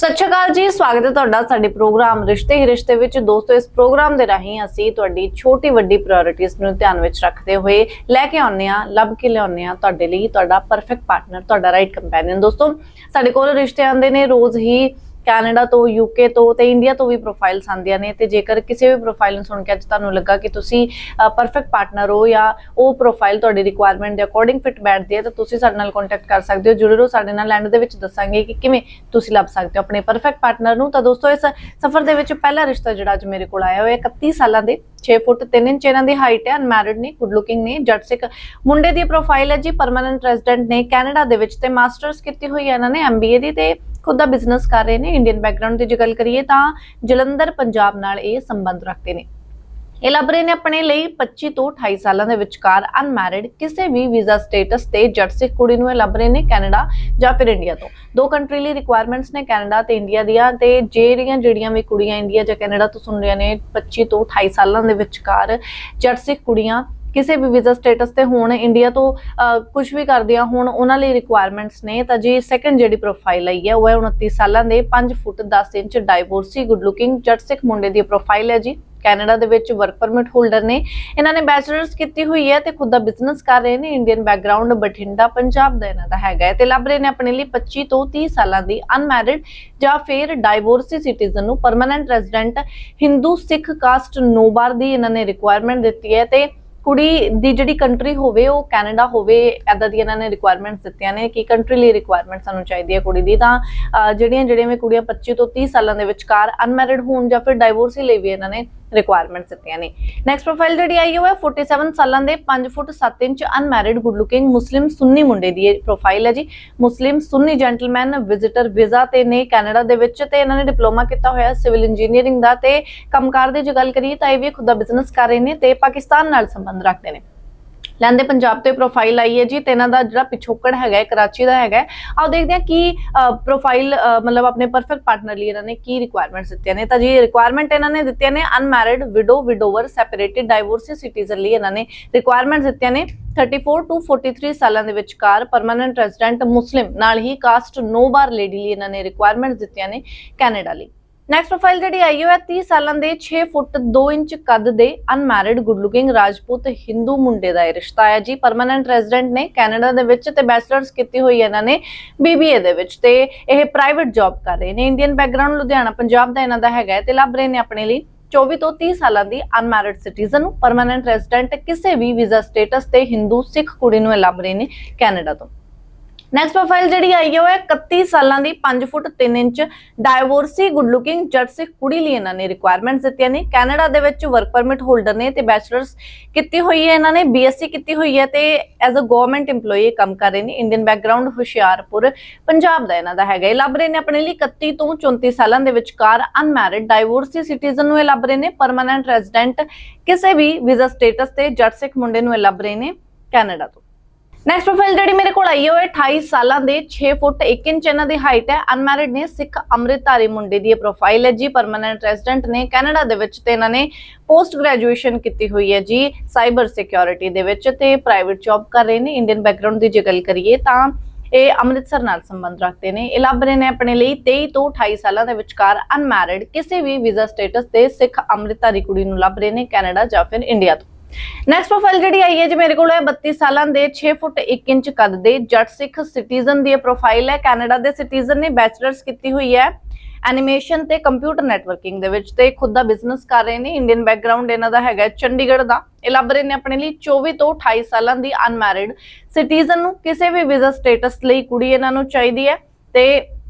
सत श्री अकाल जी, स्वागत है तुहाडा साडे प्रोग्राम रिश्ते ही रिश्ते विच। दोस्तों, इस प्रोग्राम दे राहीं असीं तुहाडी छोटी वड्डी प्रायोरिटीज़ नूं ध्यान विच रखदे होए लैके आउंदे आ, लभ के लिआउंदे आ तुहाडे लई तुहाडा परफेक्ट पार्टनर, तुहाडा राइट कंपैनियन। दोस्तों, साडे कोल रिश्ते आंदे ने रोज़ ही कैनेडा तो, यूके तो ते इंडिया तो भी प्रोफाइल्स आंदियां ने। ते जेकर किसी भी प्रोफाइल नूं सुन के अज तुहानूं लगा कि तुसीं परफेक्ट पार्टनर हो या वो प्रोफाइल तुहाडी रिक्वायरमेंट दे अकॉर्डिंग फिट बैठदी है, तो तुसीं साडे नाल कॉन्टैक्ट कर सकदे हो। जरूर साडे नाल एंड दे विच दस्सांगे कि किवें तुसीं लभ सकदे हो अपने परफेक्ट पार्टनर नूं। तां दोस्तों, इस सफर दे विच पहला रिश्ता जिहड़ा अज मेरे कोल आया होया 31 सालां दे, 6 फुट 3 इंच इन्हां दी हाइट है, अनमैरिड ने, गुड लुकिंग ने, जट सिख मुंडे दी प्रोफाइल है जी, परमानेंट रेजिडेंट ने कैनेडा दे विच ते मास्टर्स कीती हुई है इन्हां ने MBA दी, ते खुद का बिजनेस कर रहे हैं। इंडियन बैकग्राउंड की जो गल करिए तो जलंधर पंजाब नाल ये संबंध रखते हैं। ये लभ रहे ने अपने लिए 25 तो 28 सालों के विचकार अनमैरिड किसी भी वीजा स्टेटस ते जट सिख कुड़ी नूं लभ रहे ने कैनेडा या फिर इंडिया तो। दो कंट्री लिए रिक्वायरमेंट्स ने कैनेडा ते इंडिया दियां, ते ਜਿਹੜੀਆਂ भी कुड़ियां इंडिया या कैनेडा तो सुन रही ने 25 तो 28 सालों के विचकार जट सिख कुड़ियां किसी भी वीजा स्टेटस ते होण, इंडिया तो कुछ भी करदियां होण, उन्हां लई रिक्वायरमेंट्स ने। तां जी सैकेंड जिहड़ी प्रोफाइल आई है वो है 29 सालों के, 5 foot 10 inch, divorcee, good looking Jat Sikh मुंडे दी प्रोफाइल है जी। कैनेडा दे विच वर्क परमिट होल्डर ने, इन्हां ने बैचलर्स कीती हुई है ते खुद दा बिजनेस कर रहे ने। इंडियन बैकग्राउंड बठिंडा पंजाब दा इन्हां दा हैगा है, ते लभ रहे ने अपने लिए 25 तो 30 सालां दी अनमैरिड या फिर डाइवोर्सी सिटीजन नूं, permanent resident Hindu Sikh caste no bar दी इन्हां ने रिक्वायरमेंट दित्ती है। ते कुड़ी दी जिहड़ी कंट्री होवे वो कैनेडा होवे, इदां दी इन्हां ने रिक्वायरमेंट्स दित्तियां ने कि कंट्री लिए रिक्वायरमेंट सानूं चाहीदी है कुड़ी दी। तां ਜਿਹੜੀਆਂ भी कुड़ियां 25 तो 30 सालों के विचकार अनमैरिड होण या फिर डाइवोर्सी ਲਈ भी इन्हां ने रिक्वायरमेंट्स दित्तियां ने। नैक्सट प्रोफाइल जिहड़ी आई है 47 सालों के, 5 foot 7 inch, unmarried, good looking, Muslim सुन्नी मुंडे दी प्रोफाइल है जी। मुस्लिम सुन्नी जेंटलमैन विजिटर वीजा ते ने कैनेडा दे विच, ते इन्हां ने डिप्लोमा कीता होया सिविल इंजीनियरिंग दा, ते कंमकार दी जो गल करिए तां इह भी खुद दा बिजनेस कर रहे ने ते पाकिस्तान नाल संबंध रखते हैं। लैंदे पंजाब तो प्रोफाइल आई है जी, ते इन्हां दा जिहड़ा पिछोकड़ हैगा कराची दा हैगा। आओ देखते हैं कि प्रोफाइल मतलब अपने परफेक्ट पार्टनर लिए इन्हां ने की रिक्वायरमेंट्स दित्तियां ने। तां जी रिक्वायरमेंट इन्हां ने दित्तियां ने unmarried, widow, widower, separated, divorcee citizen लिए इन्हां ने रिक्वायरमेंट्स दित्तियां ने। 34 टू 43 सालों के विचकार परमानेंट रेजिडेंट मुस्लिम नाल ही कास्ट नो बार लेडी लिए इन्हां ने रिक्वायरमेंट्स दित्तियां ने कैनेडा लई। नैक्सट प्रोफाइल जी आई है 30 सालों के, 6 फुट 2 इंच कद दे, unmarried, good looking, Rajput Hindu मुंडे दा रिश्ता है जी। परमानेंट रेजिडेंट ने कैनेडा दे विच, ते बैचलर्स कीती हुई है इन्हां ने BBA दे विच, ते यह प्राइवेट जॉब कर रहे हैं। इंडियन बैकग्राउंड लुधियाना पंजाब दा इन्हां दा हैगा, ते लभ रहे ने अपने लिए 24 तो 30 सालों की अनमैरिड सिटीजन, परमानेंट रेजिडेंट किसी भी वीजा स्टेटस ते, हिंदू सिख कुड़ी नूं लभ रहे ने कैनेडा तो। नैक्सट प्रोफाइल जी आई है 31 सालों की, 5 foot 3 inch, divorcee, good looking Jat Sikh कुड़ी लिए इन्हां ने रिक्वायरमेंट्स दित्तियां ने। कैनेडा दे विच वर्क परमिट होल्डर ने, ते बैचलर्स कीती हुई है इन्हां ने, BSc कीती हुई है, ते एज अ गवर्नमेंट इंप्लॉई काम कर रहे हैं। इंडियन बैकग्राउंड हुशियारपुर पंजाब दा इन्हां दा हैगा। लभ रहे ने अपने लिए 31 तो 34 सालों के विचकार अनमैरिड, डाइवोर्सी सिटीजन नूं लभ रहे ने, परमानेंट रेजिडेंट किसी भी वीजा स्टेटस ते जट सिख मुंडे नूं लभ रहे ने कैनेडा तो। नैक्सट प्रोफाइल जी मेरे को आई है 28 सालों के, 6 फुट 1 इंच इन्हां दी हाइट है, अनमैरिड ने, सिख अमृतधारी मुंडे दी प्रोफाइल है जी। परमानेंट रेजिडेंट ने कैनेडा दे विच, ते इन्हां ने पोस्ट ग्रेजुएशन की हुई है जी साइबर सिक्योरिटी दे विच, ते प्राइवेट जॉब कर रहे हैं। इंडियन बैकग्राउंड की जो गल करिए तां ये अमृतसर नाल संबंध रखते हैं। ये लभ रहे हैं अपने लिए 23 तो 28 सालों के विचकार अनमैरिड किसी भी वीजा स्टेटस से, सिख अमृतधारी कुड़ी नूं लभ रहे हैं कैनेडा या फिर इंडिया तो। नैक्सट प्रोफाइल जी आई है जी मेरे को 32 सालों के, 6 फुट 1 इंच कद दे, जट सिख सिटीजन दी प्रोफाइल है। कैनेडा के सिटीजन ने, बैचलर्स की हुई है एनीमेशन ते कंप्यूटर नैटवर्किंग दे विच, ते खुद दा बिजनेस कर रहे हैं। इंडियन बैकग्राउंड इन्हां दा हैगा चंडीगढ़ दा। ये लभ रहे हैं अपने लिए 24 तो 28 सालों की अनमैरिड सिटीजन नूं किसी भी वीजा स्टेटस लई कुड़ी इन्हां नूं चाहीदी है, ते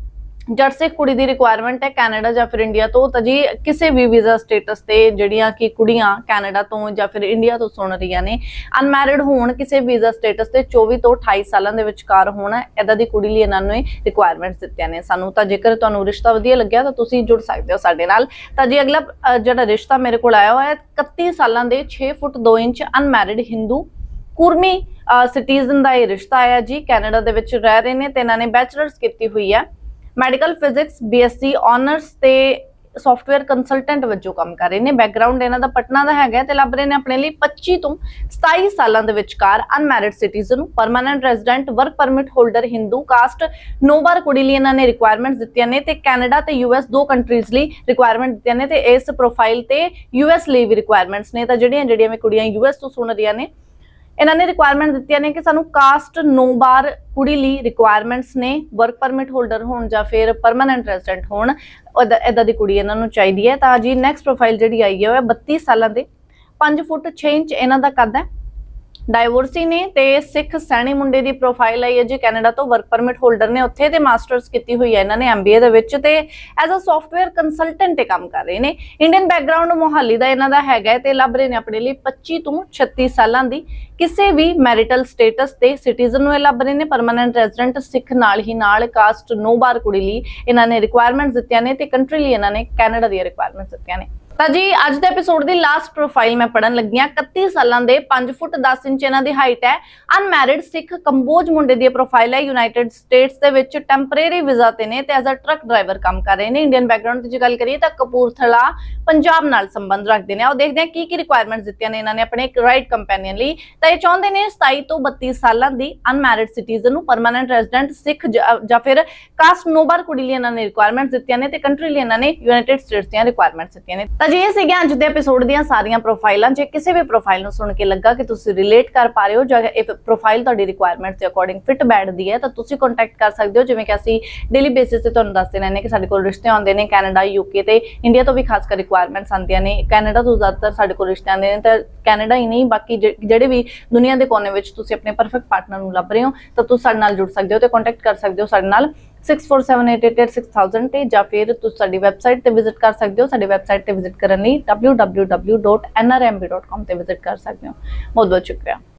जट सिख कुड़ी दी रिक्वायरमेंट है कैनेडा या फिर इंडिया तो। तां जी किसी भी वीजा स्टेटस ते ਜਿਹੜੀਆਂ कि कुड़ियां कैनेडा तो या फिर इंडिया तो सुन रही ने, अनमैरिड होण, किसी वीजा स्टेटस ते 24 तो 28 सालों के विचकार होना, इदां दी कुड़ी लई इन्हां ने रिक्वायरमेंट्स दित्तियां ने सानू। तां जेकर तुहानूं रिश्ता वधिया लग्गिया तां तुसीं जुड़ सकदे हो साडे नाल। तां जी अगला जिहड़ा रिश्ता मेरे कोल आया होया 31 सालों के, 6 foot 2 inch, unmarried, Hindu Kurmi citizen का यह रिश्ता आया जी। कैनेडा दे विच रह रहे ने, ते इन्हां ने बैचलर्स की हुई है, मैडिकल फिजिक्स BSc ऑनर्स ते ਸੌਫਟਵੇਅਰ ਕੰਸਲਟੈਂਟ ਵਜੋਂ ਕੰਮ ਕਰ ਰਹੇ ਨੇ। ਬੈਕਗ੍ਰਾਉਂਡ ਇਹਨਾਂ ਦਾ ਪਟਨਾ ਦਾ ਹੈਗਾ ਤੇ ਲੱਭ ਰਹੇ ਨੇ ਆਪਣੇ ਲਈ 25 ਤੋਂ 27 ਸਾਲਾਂ ਦੇ ਵਿਚਕਾਰ unmarried citizen, permanent resident, work permit holder, Hindu caste, no bar ਕੁੜੀ ਲਈ ਇਹਨਾਂ ਨੇ ਰਿਕੁਆਇਰਮੈਂਟਸ ਦਿੱਤੀਆਂ ਨੇ ਤੇ ਕੈਨੇਡਾ ਤੇ ਯੂਐਸ ਦੋ ਕੰਟਰੀਜ਼ ਲਈ ਰਿਕੁਆਇਰਮੈਂਟ ਦਿੱਤੀਆਂ ਨੇ ਤੇ ਇਸ ਪ੍ਰੋਫਾਈਲ ਤੇ ਯੂਐਸ ਲਈ ਵੀ ਰਿਕੁਆਇਰਮੈਂਟਸ ਨੇ। ਤਾਂ ਜਿਹੜੀਆਂ ਵੀ ਕੁੜੀਆਂ ਯੂਐਸ ਤੋਂ ਸੁਣ ਰਹੀਆਂ ਨੇ, ਇਹਨਾਂ ਨੇ ਰਿਕੁਆਇਰਮੈਂਟ ਦਿੱਤੀਆਂ ਨੇ ਕਿ ਸਾਨੂੰ ਕਾਸਟ ਨੋਬਾਰ ਕੁੜੀ ਲਈ ਰਿਕੁਆਇਰਮੈਂਟਸ ਨੇ, ਵਰਕ ਪਰਮਿਟ ਹੋਲਡਰ ਹੋਣ ਜਾਂ ਫਿਰ ਪਰਮਾਨੈਂਟ ਰੈਜ਼ੀਡੈਂਟ ਹੋਣ, ਇਦਾਂ ਦੀ ਕੁੜੀ ਇਹਨਾਂ ਨੂੰ ਚਾਹੀਦੀ ਹੈ। ਤਾਂ ਜੀ ਨੈਕਸਟ ਪ੍ਰੋਫਾਈਲ ਜਿਹੜੀ ਆਈ ਹੈ ਉਹ 32 ਸਾਲਾਂ ਦੇ, 5 ਫੁੱਟ 6 ਇੰਚ ਇਹਨਾਂ ਦਾ ਕੱਦ ਹੈ, ਡਾਈਵੋਰਸੀ ਨੇ ਤੇ ਸਿੱਖ ਸੈਣੀ ਮੁੰਡੇ ਦੀ ਪ੍ਰੋਫਾਈਲ ਆਈ ਹੈ ਜੀ। ਕੈਨੇਡਾ ਤੋਂ ਵਰਕ ਪਰਮਿਟ ਹੋਲਡਰ ਨੇ, ਉੱਥੇ ਤੇ ਮਾਸਟਰਸ ਕੀਤੀ ਹੋਈ ਹੈ ਇਹਨਾਂ ਨੇ MBA ਦੇ ਵਿੱਚ ਤੇ ਐਜ਼ ਅ ਸੌਫਟਵੇਅਰ ਕੰਸਲਟੈਂਟ ਤੇ ਕੰਮ ਕਰ ਰਹੇ ਨੇ। ਇੰਡੀਅਨ ਬੈਕਗ੍ਰਾਉਂਡ ਮੋਹਾਲੀ ਦਾ ਇਹਨਾਂ ਦਾ ਹੈਗਾ ਤੇ ਲੱਭ ਰਹੇ ਨੇ ਆਪਣੇ ਲਈ 25 ਤੋਂ 36 ਸਾਲਾਂ ਦੀ, ਕਿਸੇ ਵੀ ਮੈਰਿਟਲ ਸਟੇਟਸ ਤੇ ਸਿਟੀਜ਼ਨ ਨੂੰ ਇਹ ਲੱਭ ਰਹੇ ਨੇ, ਪਰਮਾਨੈਂਟ ਰੈਜ਼ੀਡੈਂਟ, ਸਿੱਖ ਨਾਲ ਹੀ ਨਾਲ ਕਾਸਟ ਨੋਬਾਰ ਕੁੜੀ ਲਈ ਇਹਨਾਂ ਨੇ ਰਿਕੁਆਇਰਮੈਂਟਸ ਦਿੱਤੀਆਂ ਨੇ ਤੇ ਕੰਟਰੀ ਲਈ ਇਹਨਾਂ ਨੇ ਕੈਨੇਡਾ ਦੀਆਂ ਰਿਕੁਆਇਰਮੈਂਟਸ ਦਿੱਤੀਆਂ ਨੇ। ਤਾਂ ਜੀ ਅੱਜ ਦੇ ਐਪੀਸੋਡ ਦੀ ਲਾਸਟ ਪ੍ਰੋਫਾਈਲ ਮੈਂ ਪੜਨ ਲੱਗੀ ਹਾਂ। 31 ਸਾਲਾਂ ਦੇ, 5 ਫੁੱਟ 10 ਇੰਚ ਇਹਨਾਂ ਦੀ ਹਾਈਟ ਹੈ, ਅਨਮੈਰਿਡ ਸਿੱਖ ਕੰਬੋਜ ਮੁੰਡੇ ਦੀ ਪ੍ਰੋਫਾਈਲ ਹੈ। ਯੂਨਾਈਟਿਡ ਸਟੇਟਸ ਦੇ ਵਿੱਚ ਟੈਂਪਰੇਰੀ ਵੀਜ਼ਾ ਤੇ ਨੇ ਤੇ ਐਜ਼ ਅ ਟਰੱਕ ਡਰਾਈਵਰ ਕੰਮ ਕਰ ਰਹੇ ਨੇ। ਇੰਡੀਅਨ ਬੈਕਗ੍ਰਾਉਂਡ ਦੀ ਜੇ ਗੱਲ ਕਰੀਏ ਤਾਂ ਕਪੂਰਥਲਾ ਪੰਜਾਬ ਨਾਲ ਸੰਬੰਧ ਰੱਖਦੇ ਨੇ। ਉਹ ਦੇਖਦੇ ਹਾਂ ਕੀ ਰਿਕੁਆਇਰਮੈਂਟਸ ਦਿੱਤੀਆਂ ਨੇ ਇਹਨਾਂ ਨੇ ਆਪਣੇ ਇੱਕ ਰਾਈਡ ਕੰਪੈਨੀਅਨ ਲਈ। ਤਾਂ ਇਹ ਚਾਹੁੰਦੇ ਨੇ 27 ਤੋਂ 32 ਸਾਲਾਂ ਦੀ ਅਨਮੈਰਿਡ ਸਿਟੀਜ਼ਨ ਨੂੰ, ਪਰਮਾਨੈਂਟ ਰੈਜ਼ੀਡੈਂਟ, ਸਿੱਖ ਜਾਂ ਫਿਰ ਕਾਸਟ ਨੋਬਾਰ ਕੁੜੀ ਲਈ ਇਹਨਾਂ ਨੇ ਰਿਕੁਆਇਰਮੈਂਟਸ ਦਿੱਤੀਆਂ ਨੇ ਤੇ ਕੰਟਰੀ ਲਈ ਇਹਨਾਂ ਨੇ ਯੂਨਾਈਟਿਡ ਸਟੇਟਸ ਦੀਆਂ ਰਿਕੁਆਇਰਮੈਂਟਸ ਦਿੱਤੀਆਂ ਨੇ। ਤਾਂ ਜੀ ਇਹ ਸੀਗੀਆਂ ਅੱਜ ਦੇ ਐਪੀਸੋਡ ਦੀਆਂ ਸਾਰੀਆਂ ਪ੍ਰੋਫਾਈਲਾਂ। ਜੇ ਕਿਸੇ ਵੀ ਪ੍ਰੋਫਾਈਲ ਨੂੰ ਸੁਣ ਕੇ ਲੱਗਾ ਕਿ ਤੁਸੀਂ ਰਿਲੇਟ ਕਰ ਪਾ ਰਹੇ ਹੋ ਜਾਂ ਇਹ ਪ੍ਰੋਫਾਈਲ ਤੁਹਾਡੀ ਰਿਕੁਆਇਰਮੈਂਟਸ ਦੇ ਅਕੋਰਡਿੰਗ ਫਿਟ ਬੈਠਦੀ ਹੈ ਤਾਂ ਤੁਸੀਂ ਕੰਟੈਕਟ ਕਰ ਸਕਦੇ ਹੋ। ਜਿਵੇਂ ਕਿ ਅਸੀਂ ਡੇਲੀ ਬੇਸਿਸ ਤੇ ਤੁਹਾਨੂੰ ਦੱਸਦੇ ਰਹਿੰਦੇ ਕਿ ਸਾਡੇ ਕੋਲ ਰਿਸ਼ਤੇ ਆਉਂਦੇ ਨੇ ਕੈਨੇਡਾ, ਯੂਕੇ ਤੇ ਇੰਡੀਆ ਤੋਂ ਵੀ ਖਾਸ ਕਰ ਰਿਕੁਆਇਰਮੈਂਟਸ ਆਉਂਦੀਆਂ ਨੇ। ਕੈਨੇਡਾ ਤੋਂ ਜ਼ਿਆਦਾਤਰ ਸਾਡੇ ਕੋਲ ਰਿਸ਼ਤੇ ਆਉਂਦੇ ਨੇ ਤਾਂ ਕੈਨੇਡਾ ਹੀ ਨਹੀਂ, ਬਾਕੀ ਜਿਹੜੇ ਵੀ ਦੁਨੀਆ ਦੇ ਕੋਨੇ ਵਿੱਚ ਤੁਸੀਂ ਆਪਣੇ ਪਰਫੈਕਟ ਪਾਰਟਨਰ ਨੂੰ ਲੱਭ ਰਹੇ ਹੋ ਤਾਂ ਤੁਸੀਂ ਸਾਡੇ ਨਾਲ ਜੁੜ ਸਕਦੇ ਹੋ ਤੇ ਕੰਟੈਕਟ ਕਰ ਸਕਦੇ ਹੋ ਸਾਡੇ ਨਾਲ 6478886000 ਤੇ ਜਾਂ ਫਿਰ ਤੁਸੀਂ ਸਾਡੀ ਵੈਬਸਾਈਟ ਤੇ ਵਿਜ਼ਿਟ ਕਰ ਸਕਦੇ ਹੋ। ਸਾਡੀ ਵੈਬਸਾਈਟ ਤੇ ਵਿਜ਼ਿਟ ਕਰਨ ਲਈ www.nrmb.com ਤੇ ਵਿਜ਼ਿਟ ਕਰ ਸਕਦੇ ਹੋ। ਬਹੁਤ ਬਹੁਤ ਸ਼ੁਕਰੀਆ।